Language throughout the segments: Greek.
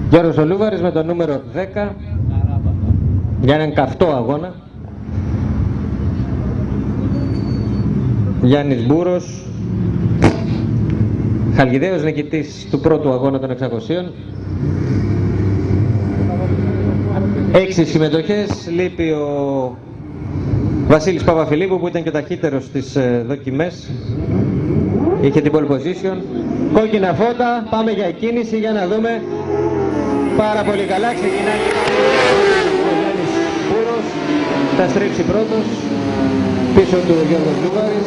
Γιώργος ο Λούβαρης με το νούμερο 10 για έναν καυτό αγώνα. Γιάννης Μπούρος, Χαλκιδαίος νικητής του πρώτου αγώνα των 600. 6 συμμετοχές, λείπει ο Βασίλης Παπαφιλίππου που ήταν και ταχύτερος στις δοκιμές. Είχε την pole position. Κόκκινα φώτα, πάμε για κίνηση για να δούμε. Πάρα πολύ καλά, ξεκινάει ο Γιάννης Μπούρος, θα στρίψει πρώτος, πίσω του ο Γιώργος Λούβαρης.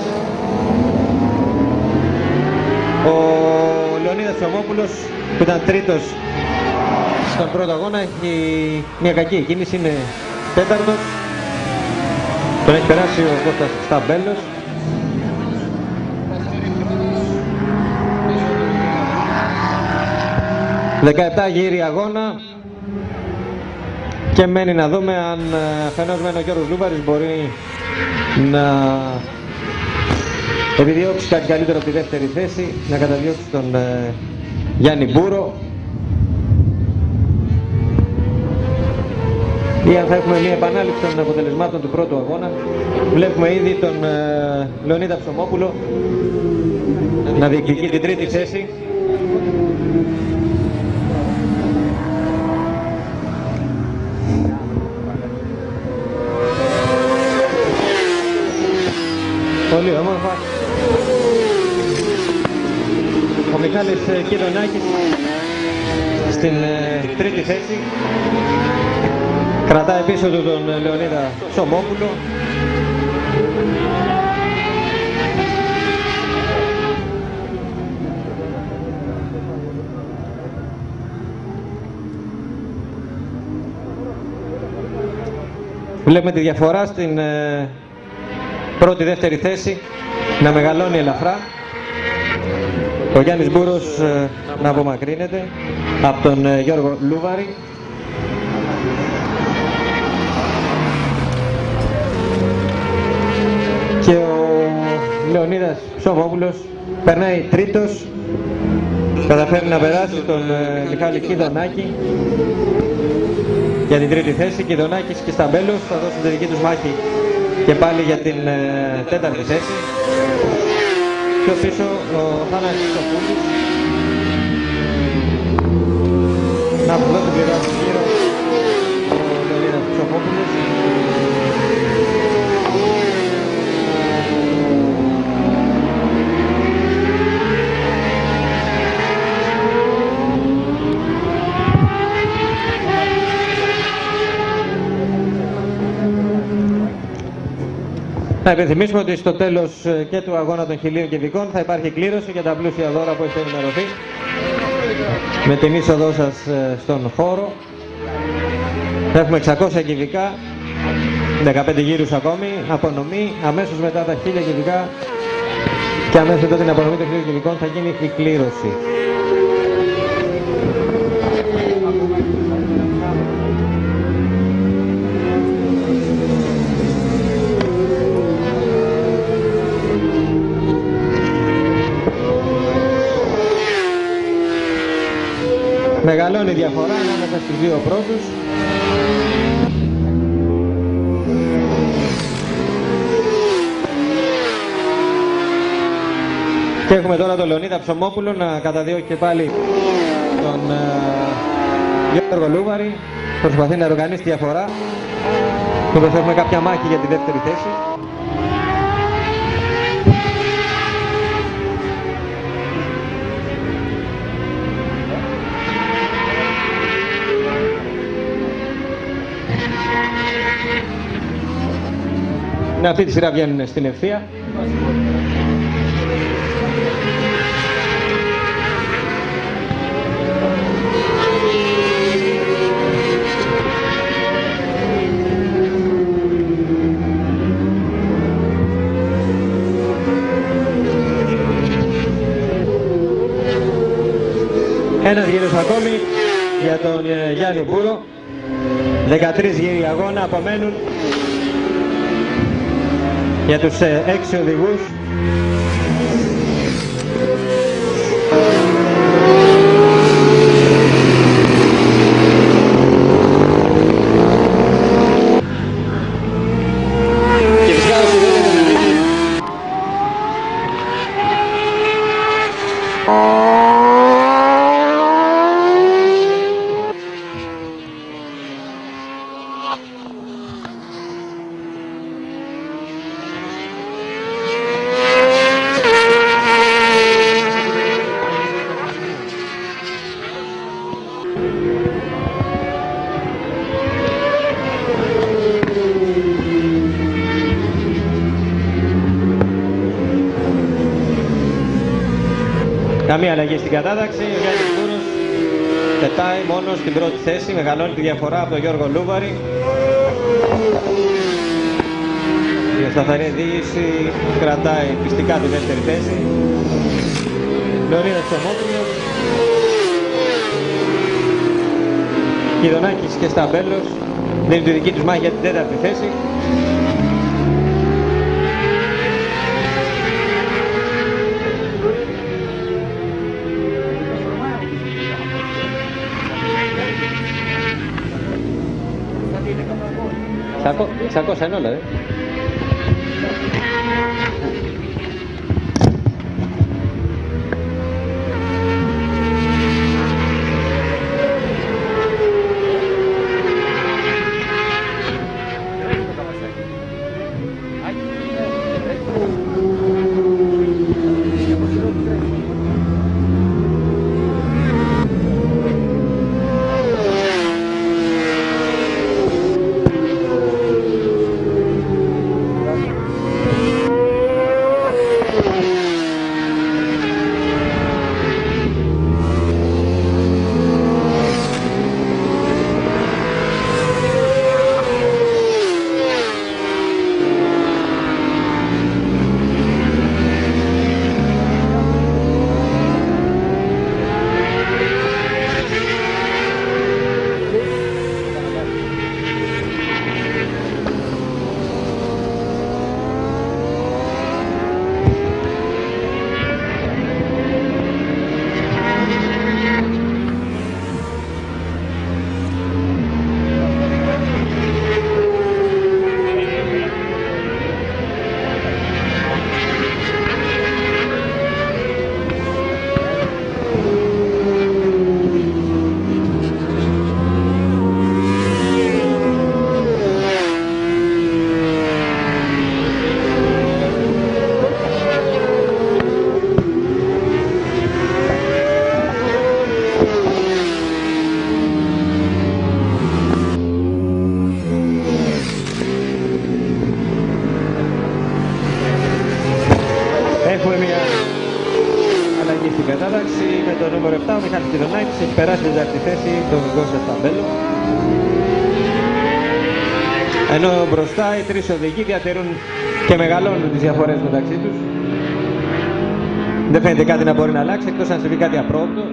Ο Λεωνίδας Ψωμόπουλος που ήταν τρίτος στον πρώτο αγώνα έχει μια κακή κίνηση, είναι τέταρτος. Τον έχει περάσει ο Κώστας Σταμπέλος. «17 γύρι αγώνα και μένει να δούμε αν αφενός μεν ο Γιώργος Λούβαρης μπορεί να επιδιώξει κάτι καλύτερο από τη δεύτερη θέση, να καταδιώξει τον Γιάννη Μπούρο, ή αν θα έχουμε μια επανάληψη των αποτελεσμάτων του πρώτου αγώνα. Βλέπουμε ήδη τον Λεωνίδα Ψωμόπουλο να διεκδικεί την τρίτη θέση. Πολύ όμορφα. Ο Μιχάλης Κιδονάκης στην τρίτη θέση. Κρατάει πίσω του τον Λεωνίδα Ψωμόπουλο. Βλέπουμε τη διαφορά στην πρώτη-δεύτερη θέση να μεγαλώνει ελαφρά. Ο Γιάννης Μπούρος να απομακρύνεται από τον Γιώργο Λούβαρη. Και ο Λεωνίδας Ψωμόπουλος περνάει τρίτος, καταφέρει να περάσει τον Μιχάλη Κιδονάκη για την τρίτη θέση. Κιδονάκης και Σταμπέλος θα δώσουν τη δική τους μάχη και πάλι για την τέταρτη θέση. Πιο πίσω ο Θάνασης Σοφούλης. Να που δώσει πληρώσει γύρω ο Λεωνίδας Ψωμόπουλος. Να υπενθυμίσουμε ότι στο τέλος και του αγώνα των 1000 κυβικών θα υπάρχει κλήρωση για τα πλούσια δώρα που έχετε ενημερωθεί με την είσοδό σας στον χώρο. Θα έχουμε 600 κυβικά, 15 γύρους ακόμη, απονομή, αμέσως μετά τα 1000 κυβικά και αμέσως μετά την απονομή των 1000 κυβικών θα γίνει η κλήρωση. Μεγαλώνει η διαφορά ανάμεσα στους δύο πρώτους. Και έχουμε τώρα τον Λεωνίδα Ψωμόπουλο να καταδιώκει και πάλι τον Γιώργο Λούβαρη. Προσπαθεί να οργανίσει τη διαφορά. Μήπως έχουμε κάποια μάχη για τη δεύτερη θέση. Με αυτή τη σειρά βγαίνουν στην ευθεία. Ένας γύρος ακόμη για τον Γιάννη Μπούρο. 13 γύροι αγώνα απομένουν για τους 6 οδηγούς. Καμία αλλαγή στην κατάταξη. Ο Γιάννης Μπούρος πετάει μόνος στην πρώτη θέση, μεγαλώνει τη διαφορά από τον Γιώργο Λούβαρη. Η σταθερή διοίκηση κρατάει πιστικά τη δεύτερη θέση. Λεωνίδας Τσομόπουλος, Κιδονάκης και Σταμπέλος δίνουν τη δική τους μάχη για την τέταρτη θέση. Σακώσα είναι όλα, με το νούμερο 7, ο Μιχάλης Κιδονάκης έχει περάσει την τέταρτη θέση, τον Κώστα Σταμπέλο. Ενώ μπροστά οι τρεις οδηγοί διατηρούν και μεγαλώνουν τις διαφορές μεταξύ τους. Δεν φαίνεται κάτι να μπορεί να αλλάξει, εκτός αν συμβεί κάτι απρόοπτο.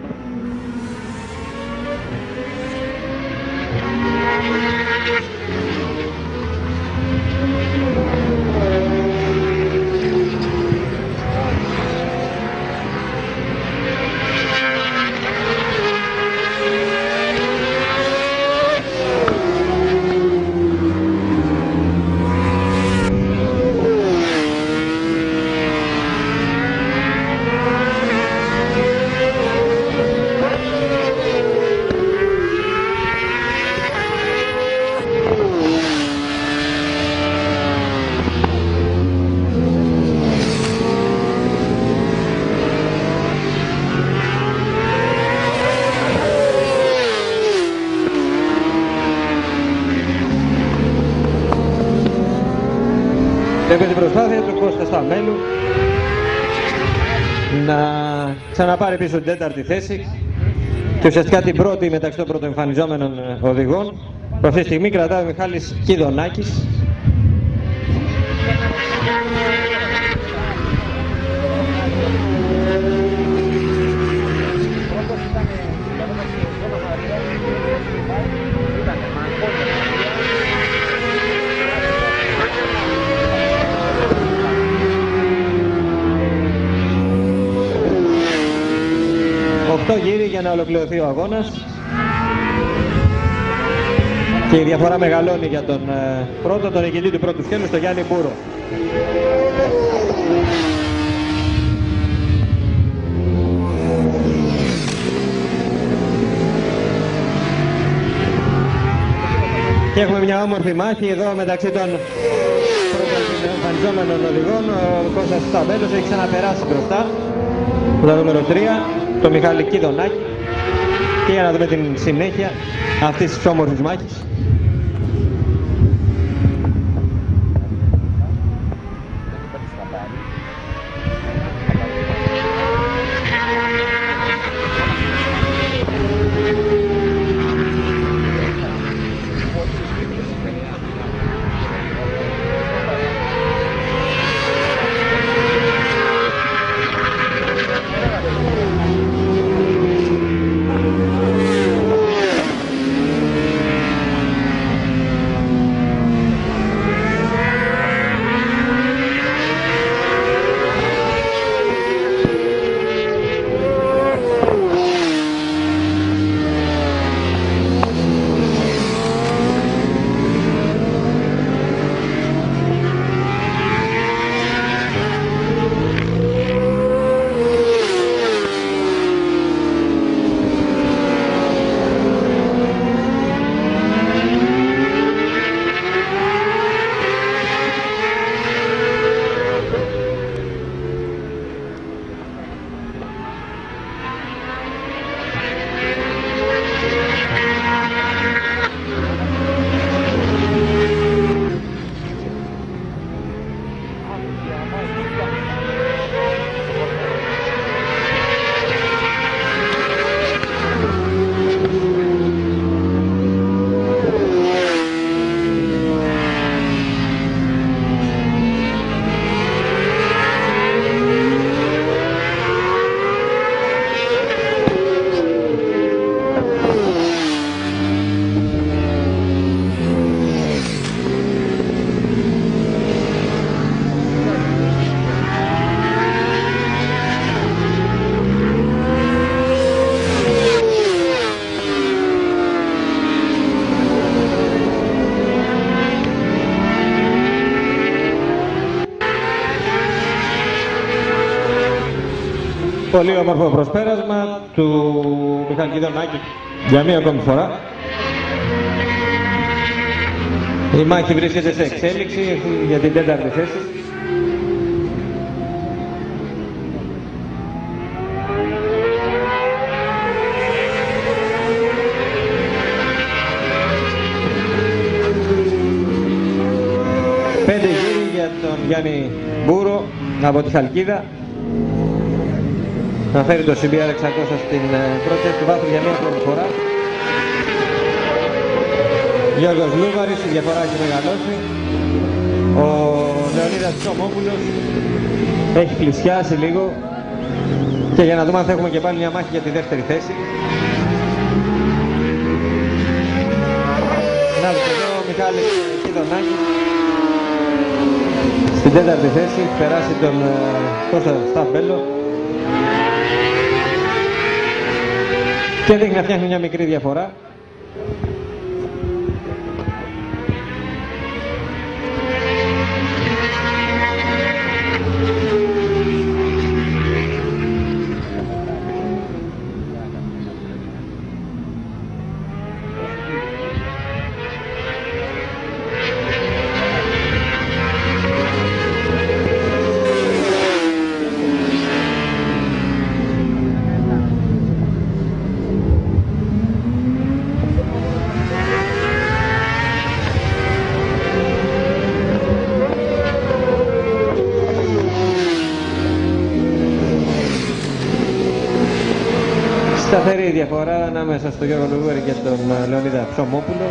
Βλέπετε την προσπάθεια του Κώστα Σταμπέλου να ξαναπάρει πίσω την τέταρτη θέση και ουσιαστικά την πρώτη μεταξύ των πρωτοεμφανιζόμενων οδηγών που αυτή τη στιγμή κρατάει ο Μιχάλης Κιδονάκης. Γύρι για να ολοκληρωθεί ο αγώνας και η διαφορά μεγαλώνει για τον πρώτο, τον νικητή του πρώτου σκέλους, τον Γιάννη Μπούρο. Και έχουμε μια όμορφη μάχη εδώ μεταξύ των πρωτοεμφανιζόμενων οδηγών. Ο Κώστας Σταμπέλος έχει ξαναπεράσει μπροστά το νούμερο 3, το Μιχάλη Κιδονάκη, και για να δούμε την συνέχεια αυτής της όμορφης μάχης. Πολύ όμορφο προσπέρασμα του Μιχάλη Κιδωνάκη για μία ακόμη φορά. Η μάχη βρίσκεται σε εξέλιξη για την 4η θέση. Πέντε γύρι για τον Γιάννη Μπούρο από τη Χαλκίδα. Να φέρει το CBR 600 στην πρώτη θέση του βάθρου για μία ακόμη φορά. Γιώργος Λούβαρης, η διαφορά έχει μεγαλώσει. Ο Λεωνίδας Ψωμόπουλος έχει πλησιάσει λίγο. Και για να δούμε αν θα έχουμε και πάλι μια μάχη για τη δεύτερη θέση. Να δούμε εδώ ο Μιχάλης Κιδωνάκης στην 4η θέση, έχει περάσει τον Κώστα Σταμπέλο και δείχνει να φτιάχνει μια μικρή διαφορά. Σταθερή διαφορά ανάμεσα στον Γιώργο Λούβαρη και τον Λεωνίδα Ψωμόπουλο.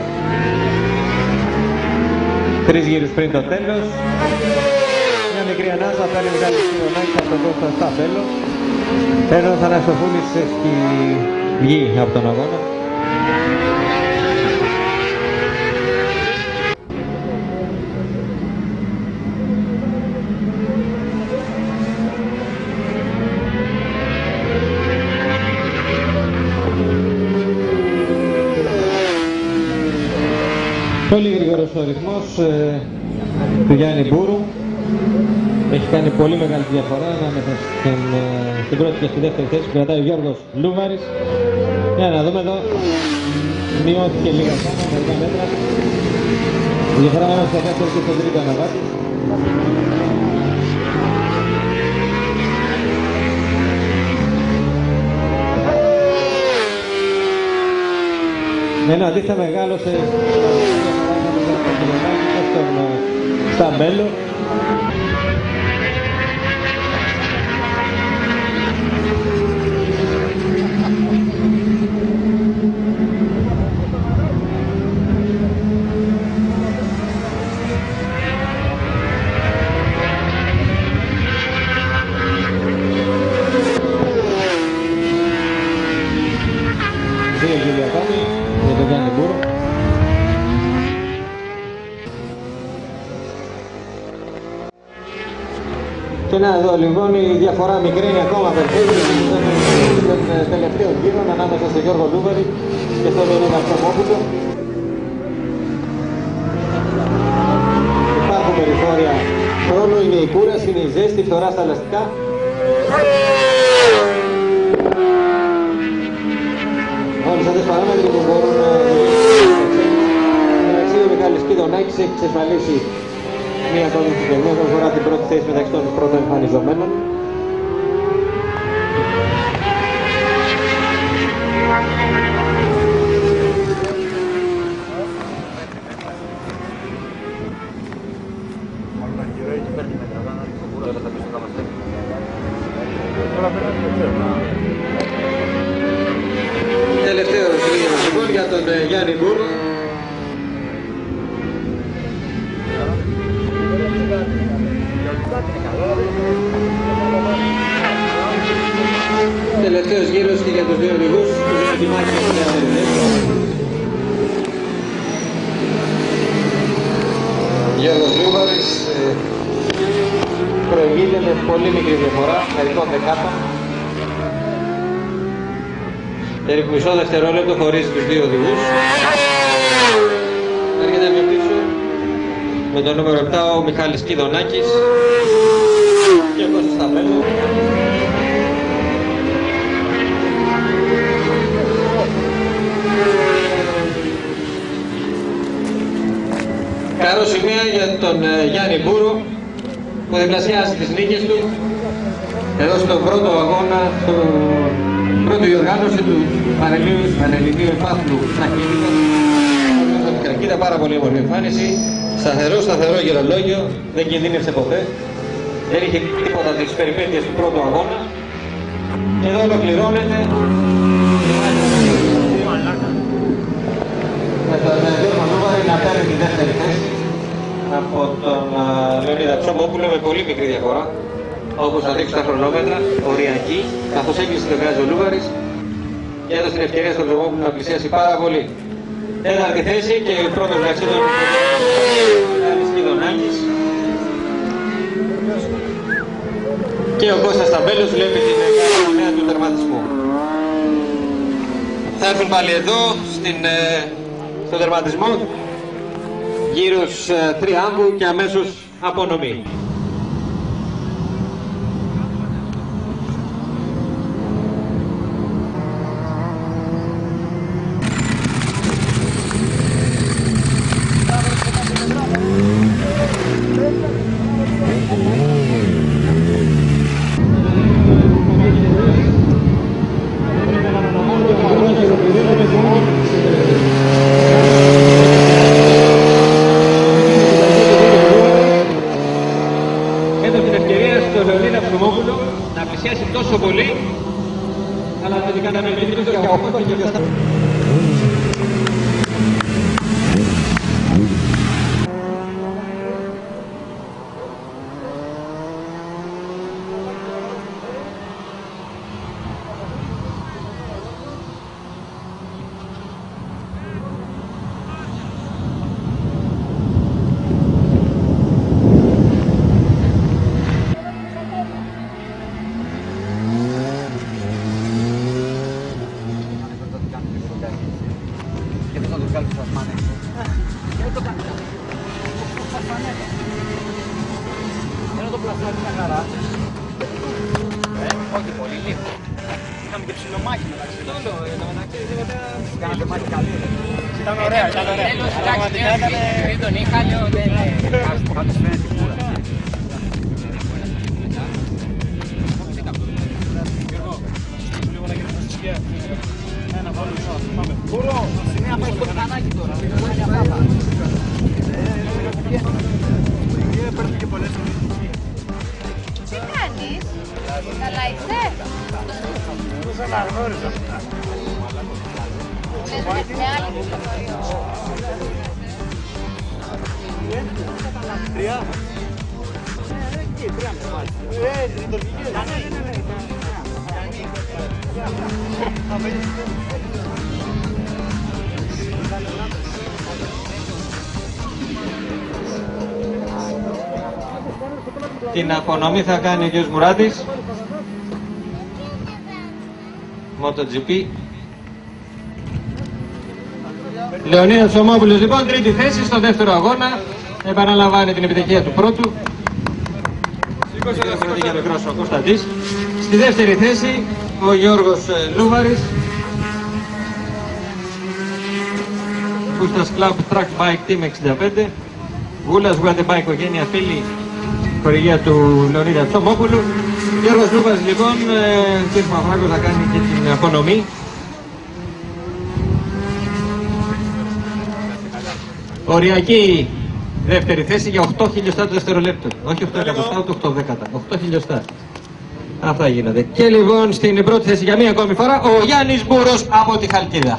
3 γύρους πριν το τέλος. Μια μικρή ανάσα παίρνει ο Μιχάλης Κιδωνάκης από τον Κώστα Σταμπέλο. Ενώ ο Θανασοπούλης έχει βγει από τον αγώνα. Πολύ γρήγορος ο ρυθμός του Γιάννη Μπούρου. Έχει κάνει πολύ μεγάλη διαφορά ανάμεσα στην πρώτη και στη δεύτερη θέση που κρατάει ο Γιώργος Λούβαρης. Για να δούμε εδώ, μειώθηκε λίγα πάνω, μερικά μέτρα. Η διαφορά ανάμεσα στο δεύτερο και στο τρίτο αναβάτη. Ενώ αντίθετα μεγάλωσε στον Σταμπέλο. Δύο γύρια ακόμη για τον Γιάννη Μπούρο. Και να εδώ λοιπόν η διαφορά μικραίνει ακόμα περισσότερο των τελευταίων γύρων ανάμεσα στον Γιώργο Λούβαρη και στον Λεωνίδα Ψωμόπουλο. Υπάρχουν περιθώρια χρόνου, είναι η κούραση, είναι η ζέστη, η φθορά στα ελαστικά. Όλες αυτές τις παράμετροι που μπορούν να μεταξύ ο Μιχάλης Κιδωνάκης έχει εξασφαλίσει μία ακόμη συγκεκριμένη όσον αφορά την πρώτη θέση μεταξύ των πρώτων εμφανιζομένων. Τελευταίος γύρος λοιπόν για τον Γιάννη Μπούρο. Τελευταίος γύρος και για τους δύο οδηγούς που είναι τη μάχη από την δεύτερη θέση. Γιώργος Λούβαρης προηγείται με πολύ μικρή διαφορά, μερικών δεκάτων. Περίπου μισό δευτερόλεπτο χωρίς τους δύο οδηγούς. Έρχεται με πίσω με το νούμερο 7 ο Μιχάλης Κιδωνάκης και ο Κώστας Σταμπέλο. τον Γιάννη Μπούρο που διπλασιάζει τις νίκες του εδώ στον πρώτο αγώνα, στην πρώτη διοργάνωση του Πανελληνίου Επάθλου Ταχύτητων. Κοίτα, πάρα πολύ όμορφη εμφάνιση, σταθερό γερολόγιο, δεν κινδύνευσε ποτέ, δεν είχε τίποτα τις περιπέτειες του πρώτου αγώνα. Εδώ ολοκληρώνεται με τον Γιώργο Λούβαρη να παίρνει τη δεύτερη θέση από τον Λεωνίδα Τσομόπουλο με πολύ μικρή διαφορά, όπως θα δείξουν τα χρονόμετρα, οριακή, καθώς έκλεισε το γκάζι ο Λούβαρης και έδωσε την ευκαιρία στον Τσομόπουλο να πλησιάσει πάρα πολύ. Τέταρτη θέση και πρώτος μεταξύ των Μιχάλης Κιδωνάκης και ο Κώστας Ταμπέλος βλέπει την κανονία του τερματισμού. Θα έρθουν πάλι εδώ στον τερματισμό γύρους τριάμβου και αμέσως απονομή. Να πλησιάσει τόσο πολύ, αλλά με την κατανεμητή του 18 και 7. Όχι πολύ, λίγο. Είχαμε και ψιλομάχη μεταξύ. Κάνατε μάχη καλή. Ήταν ωραία, ήταν ωραία. Πραγματικά ήταν... τον είχα, λέω, θα τους φαίνεται κούρα. Λίγο να γίνει φασιστικία. Ένα βάλω μισό, πάμε. Κούρο, σημεία πάει στο κανάκι τώρα. Παίρνει και πολλές. Τι κάνεις, καλά είσαι? Πώς αναγνώριζα. Με άλλη Τρία. Εκεί, τρία με βάλει. Λειτουργικές. Την απονομή θα κάνει ο κ. Μουράτης. MotoGP. Λεωνίδας Τσομόπουλος λοιπόν, τρίτη θέση στο δεύτερο αγώνα. Επαναλαμβάνει την επιτυχία του πρώτου. Για μικρός ο Κωνσταντής. Στη δεύτερη θέση ο Γιώργος Λούβαρης. Κούστας Club Track Bike Team 65. Γούλας Γουαντεμπά οικογένεια φίλη, χορηγία του Λεωνίδα Τσομόπουλου. Γιώργος Λούβαρης λοιπόν, κ. Μαυράκος θα κάνει και την απονομή. Οριακή δεύτερη θέση για 8 χιλιοστά το δευτερολέπτο. Όχι 8 εκατοστά, ούτε 8 δέκατα. 8 χιλιοστά. Αυτά γίνονται. Και λοιπόν στην πρώτη θέση για μία ακόμη φορά ο Γιάννης Μπούρος από τη Χαλκίδα.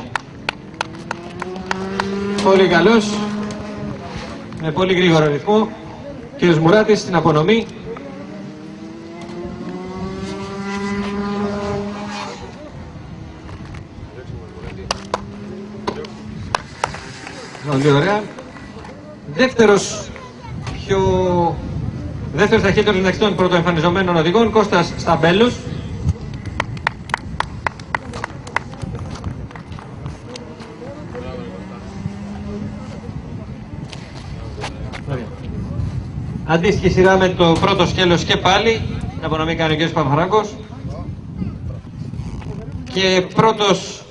Πολύ καλός. Με πολύ γρήγορο ρυθμό. Κύριος Μουράτης στην απονομή. Πολύ ωραία. Δεύτερος ταχύτερος μεταξύ των πρωτοεμφανιζομένων οδηγών, Κώστας Σταμπέλος. Αντίστοιχη σειρά με το πρώτο σκέλος και πάλι, την απονομή κάνει ο κ. Παπαφράγκος. Και πρώτος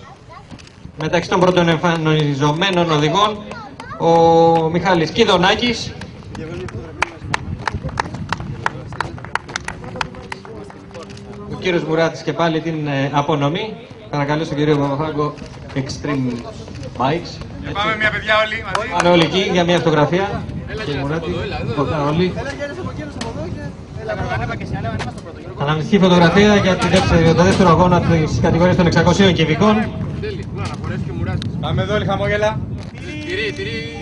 μεταξύ των πρωτοεμφανιζομένων οδηγών, ο Μιχάλης Κιδωνάκης. Ο κύριος Μουράτης και πάλι την απονομή. Παρακαλώ στον κύριο Παπαφράγκο, Extreme Bikes. Πάμε μια παιδιά όλοι μαζί. Πάνε όλοι εκεί για μια αυτογραφία. Κύριε Μουράτη, όλοι. Αναμνηστική φωτογραφία για το δεύτερο αγώνα της κατηγορίας των 600 κυβικών. Πάμε εδώ όλοι χαμόγελα. Τυρί.